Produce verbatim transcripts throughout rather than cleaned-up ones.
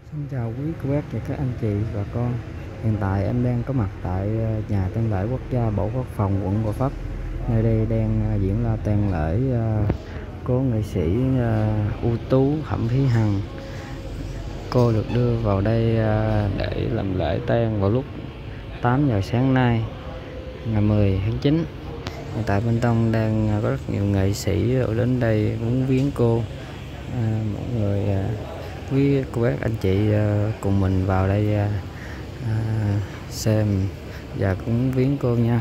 Xin chào quý cô bác và các anh chị và con. Hiện tại em đang có mặt tại nhà tang lễ quốc gia Bộ Quốc phòng quận Gò Vấp. Nơi đây đang diễn ra tang lễ cố nghệ sĩ ưu tú Thẩm Thúy Hằng. Cô được đưa vào đây để làm lễ tang vào lúc tám giờ sáng nay, ngày mười tháng chín. Hiện tại bên trong đang có rất nhiều nghệ sĩ đến đây muốn viếng cô. À, mọi người quý cô bác anh chị cùng mình vào đây à, xem và cũng viếng cô nha.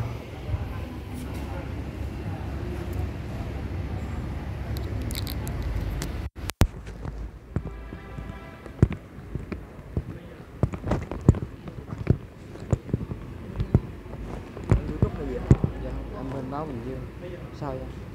YouTube là gì? Dạ, em bên báo Bình Dương. Sao vậy?